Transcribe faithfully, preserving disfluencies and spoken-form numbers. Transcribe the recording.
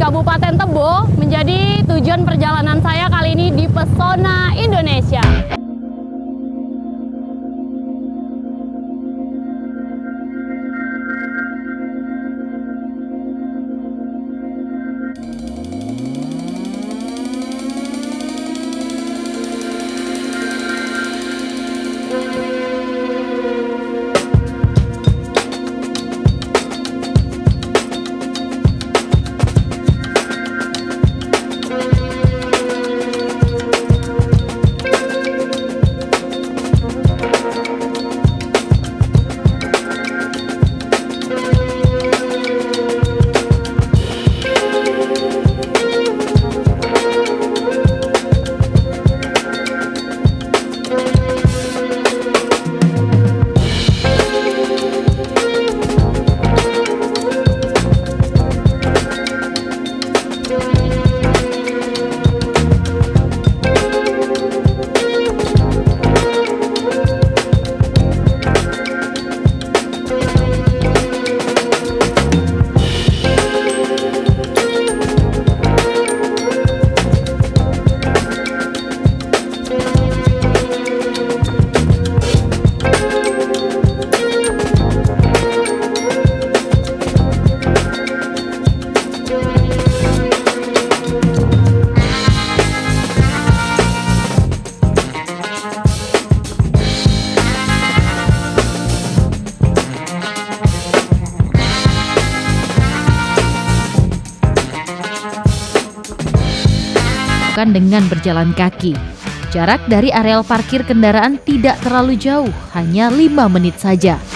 Kabupaten Tebo menjadi tujuan perjalanan saya kali ini di Pesona Indonesia. Dengan berjalan kaki. Jarak dari areal parkir kendaraan tidak terlalu jauh, hanya lima menit saja.